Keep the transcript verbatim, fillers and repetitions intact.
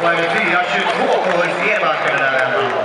Och är det fyra tjugotvå på H S C-backen där hemma.